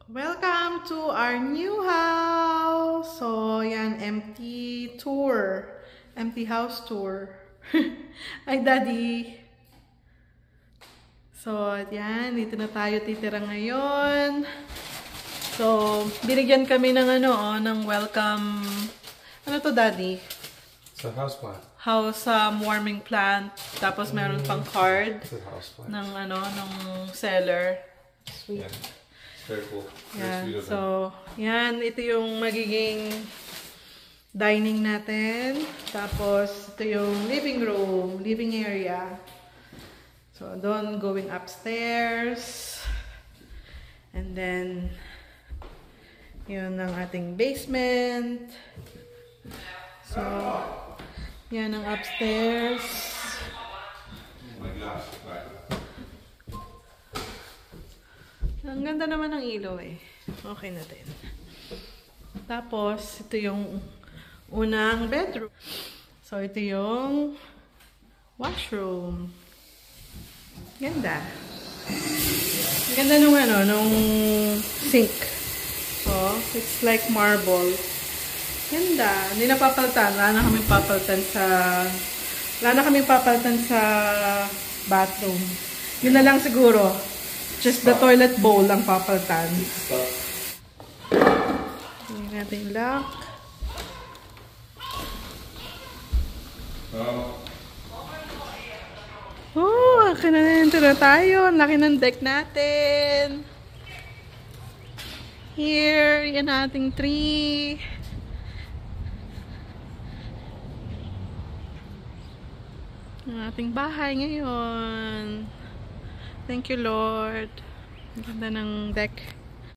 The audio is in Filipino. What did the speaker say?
Welcome to our new house! So, yan, empty tour. Empty house tour. Ay, Daddy! So, yan, dito na tayo titira ngayon. So, binigyan kami ng ng welcome. Ano to, Daddy? It's a house plant. House warming plant. Tapos meron pang card It's a house plant. ng seller. Sweet. Yeah. Very cool. Very Yan. sweet of them. So, yan. Ito yung magiging dining natin. Tapos, ito yung living room, living area. So, doon, going upstairs. And then, yun ang ating basement. So, yan ang upstairs. Oh my gosh. Right. Ang ganda naman ng ilaw eh. Okay na din. Tapos, ito yung unang bedroom. So, ito yung washroom. Ganda. Ganda nung sink. So, it's like marble. Ganda. Hindi na papalitan. Wala na kaming papalitan sa bathroom. Yun na lang siguro. Just the toilet bowl ang papalitan. Tingnan natin yung lock. Oh, akin na tira tayo. Ang laki ng deck natin. Here, yan ating tree. Ang ating bahay ngayon. Thank you, Lord. Ang ganda ng deck.